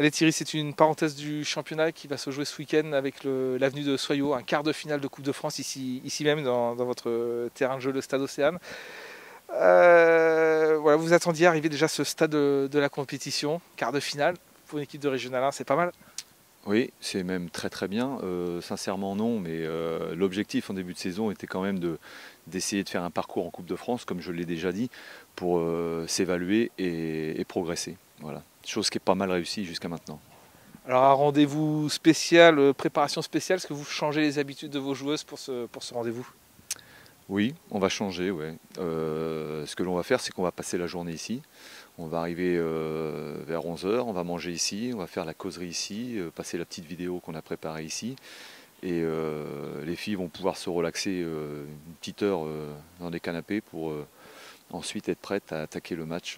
Allez Thierry, c'est une parenthèse du championnat qui va se jouer ce week-end avec l'avenue de Soyaux, un quart de finale de Coupe de France ici même dans votre terrain de jeu, le Stade Océane. Voilà, vous attendiez arriver déjà à ce stade de la compétition, quart de finale, pour une équipe de Régional 1, c'est pas mal. Oui, c'est même très très bien. Sincèrement non, mais l'objectif en début de saison était quand même d'essayer de faire un parcours en Coupe de France, comme je l'ai déjà dit, pour s'évaluer et progresser. Voilà. Chose qui est pas mal réussie jusqu'à maintenant. Alors un rendez-vous spécial, préparation spéciale, est-ce que vous changez les habitudes de vos joueuses pour ce rendez-vous? Oui, on va changer, ouais. Ce que l'on va faire, c'est qu'on va passer la journée ici. On va arriver vers 11 heures, on va manger ici, on va faire la causerie ici, passer la petite vidéo qu'on a préparée ici. Et les filles vont pouvoir se relaxer une petite heure dans des canapés pour ensuite être prêtes à attaquer le match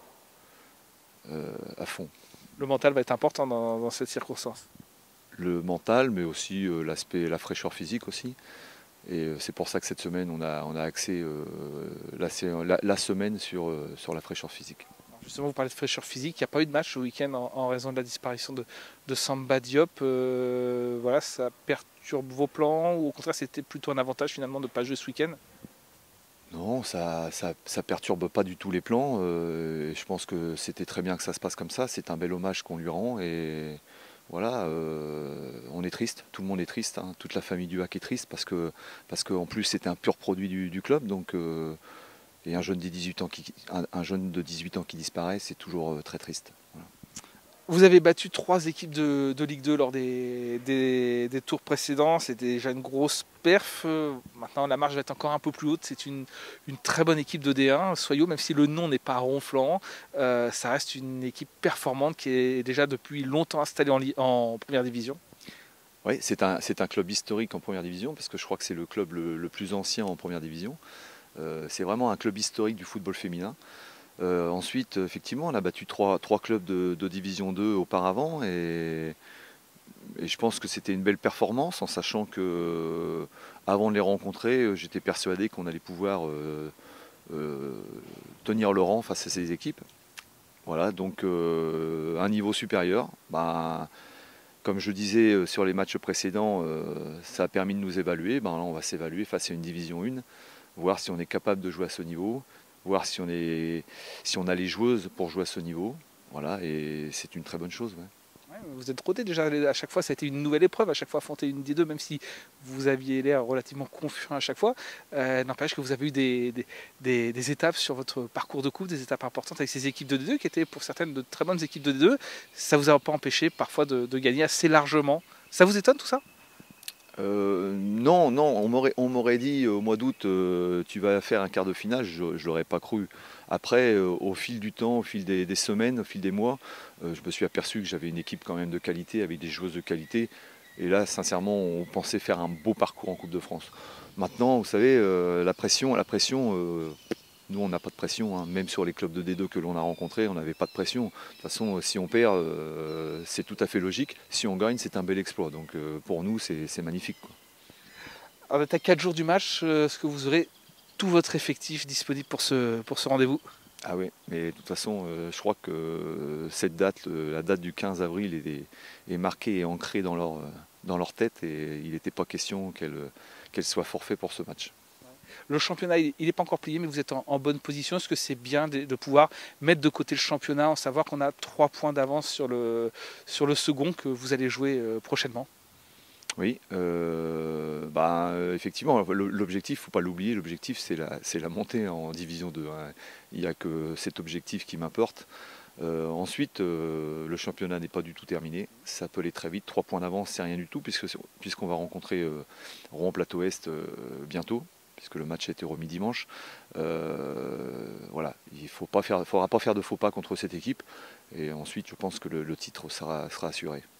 à fond. Le mental va être important dans cette circonstance. Le mental, mais aussi la fraîcheur physique aussi. Et c'est pour ça que cette semaine, on a axé la semaine sur la fraîcheur physique. Justement, vous parlez de fraîcheur physique, il n'y a pas eu de match ce week-end en raison de la disparition de Samba Diop. Voilà, ça perturbe vos plans ou au contraire c'était plutôt un avantage finalement de ne pas jouer ce week-end? Non, ça perturbe pas du tout les plans. Et je pense que c'était très bien que ça se passe comme ça. C'est un bel hommage qu'on lui rend. Et voilà, on est triste. Tout le monde est triste. Hein. Toute la famille du Hack est triste parce qu'en plus c'était un pur produit du club. Donc, et un jeune de 18 ans un jeune de 18 ans qui disparaît, c'est toujours très triste. Voilà. Vous avez battu 3 équipes de Ligue 2 lors des tours précédents, c'était déjà une grosse perf. Maintenant la marge va être encore un peu plus haute, c'est une très bonne équipe de D1, Soyaux, même si le nom n'est pas ronflant, ça reste une équipe performante qui est déjà depuis longtemps installée en première division. Oui, c'est un club historique en première division parce que je crois que c'est le club le plus ancien en première division. C'est vraiment un club historique du football féminin. Ensuite, effectivement, on a battu trois clubs de Division 2 auparavant et je pense que c'était une belle performance en sachant que avant de les rencontrer, j'étais persuadé qu'on allait pouvoir euh, tenir le rang face à ces équipes. Voilà, donc un niveau supérieur. Ben, comme je disais sur les matchs précédents, ça a permis de nous évaluer. Ben, là, on va s'évaluer face à une Division 1, voir si on est capable de jouer à ce niveau, voir si on a les joueuses pour jouer à ce niveau. Voilà, et c'est une très bonne chose. Ouais. Ouais, vous êtes rodé déjà, à chaque fois ça a été une nouvelle épreuve, à chaque fois affronter une des deux, même si vous aviez l'air relativement confiant à chaque fois. N'empêche que vous avez eu des étapes sur votre parcours de coupe, des étapes importantes avec ces équipes de D2 qui étaient pour certaines de très bonnes équipes de D2. Ça vous a pas empêché parfois de gagner assez largement. Ça vous étonne tout ça? Non, non, on m'aurait dit au mois d'août, tu vas faire un quart de finale, je ne l'aurais pas cru. Après, au fil du temps, au fil des semaines, au fil des mois, je me suis aperçu que j'avais une équipe quand même de qualité, avec des joueuses de qualité. Et là, sincèrement, on pensait faire un beau parcours en Coupe de France. Maintenant, vous savez, la pression, nous, on n'a pas de pression. Hein. Même sur les clubs de D2 que l'on a rencontrés, on n'avait pas de pression. De toute façon, si on perd, c'est tout à fait logique. Si on gagne, c'est un bel exploit. Donc pour nous, c'est magnifique. Quoi. Alors, à 4 jours du match, est-ce que vous aurez tout votre effectif disponible pour ce rendez-vous? Ah oui, mais de toute façon, je crois que cette date, la date du 15 avril, est marquée et ancrée dans leur tête et il n'était pas question qu'elle soit forfait pour ce match. Le championnat, il n'est pas encore plié, mais vous êtes en bonne position. Est-ce que c'est bien de pouvoir mettre de côté le championnat, en savoir qu'on a 3 points d'avance sur le second que vous allez jouer prochainement? Oui, effectivement, l'objectif, il ne faut pas l'oublier, l'objectif c'est la montée en Division 2. Hein. Il n'y a que cet objectif qui m'importe. Ensuite, le championnat n'est pas du tout terminé. Ça peut aller très vite. 3 points d'avance, c'est rien du tout, puisqu'on va rencontrer Rouen-Plateau-Est bientôt, puisque le match a été remis dimanche. Voilà, il ne faudra pas faire de faux pas contre cette équipe. Et ensuite, je pense que le titre sera assuré.